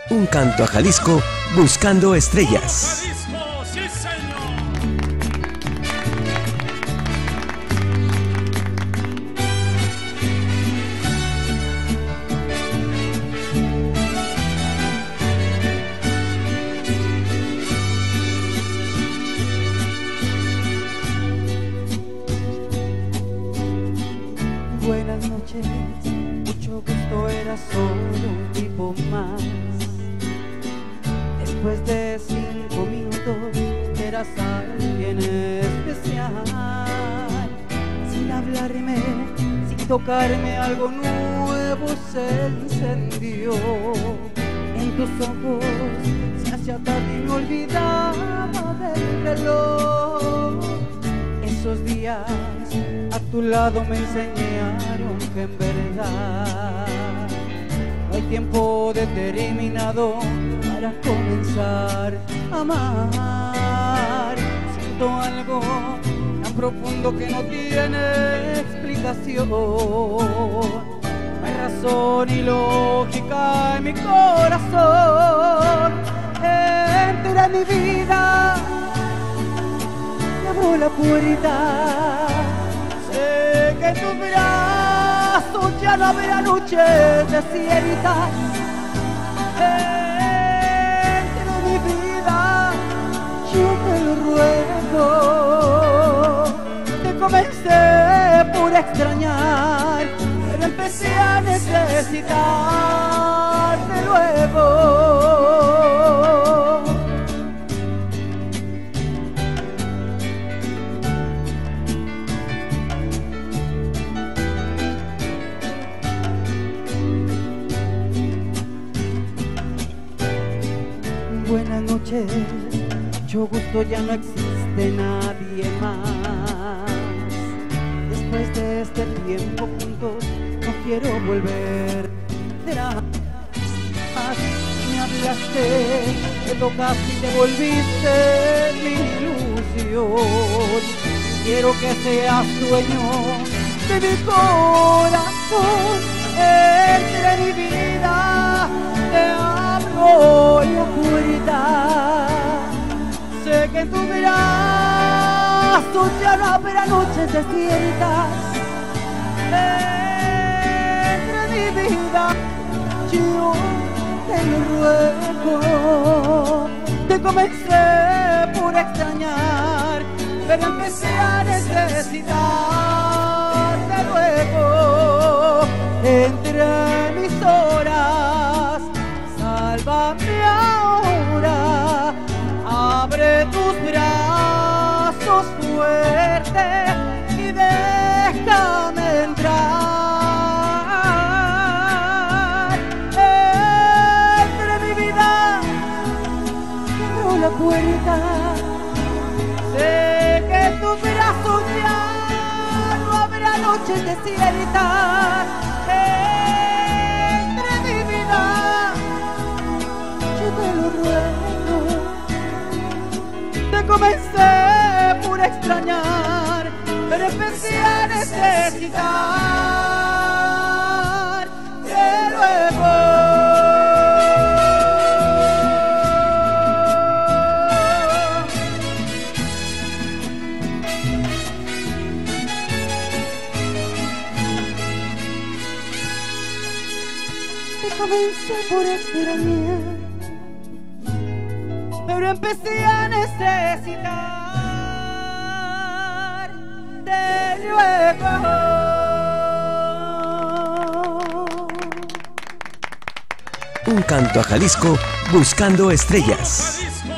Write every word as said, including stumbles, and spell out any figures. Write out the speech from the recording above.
Un canto a Jalisco buscando estrellas. Jalisco, sí, señor. Buenas noches, mucho gusto, era solo un tipo más. Después de cinco minutos, eras alguien especial. Sin hablarme, sin tocarme, algo nuevo se encendió. En tus ojos se hacía tarde y me olvidaba del reloj. Esos días a tu lado me enseñaron que en verdad no hay tiempo determinado para comenzar a amar. Siento algo tan profundo que no tiene explicación. No hay razón y lógica en mi corazón. Entra en mi vida, abro la puerta. Sé que en tus brazos ya no habrá noches desiertas. Entra en mi vida, yo te lo ruego. Te comencé por extrañar, pero empecé a necesitarte luego. Buenas noches, mucho gusto, ya no existe nadie más. Después de este tiempo juntos, no quiero volver atrás. Me hablaste, me tocaste y te volviste mi ilusión. Quiero que seas dueño de mi corazón. Entra en mi vida, te abro la puerta. Sé que en tu brazos ya no habrá noches desiertas. Entra en mi vida, yo te lo ruego. Te comencé por extrañar, pero empecé a necesitarte luego. Entre mis horas, sálvame ahora. Abre tus brazos fuerte y déjame entrar. Entre mi vida, abro la puerta. Sé que en tus brazos ya no habrá noches desiertas. Entre mi vida, yo te lo ruego. Te comencé por extrañar, pero empecé a necesitar de luego. Comencé por extrañar, pero empecé a necesitar de luego. Un canto a Jalisco buscando estrellas. Jalisco.